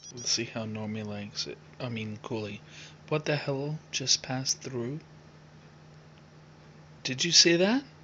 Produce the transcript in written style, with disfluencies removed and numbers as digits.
Let's see how Normie likes it. I mean, Cooley. What the hell just passed through? Did you see that?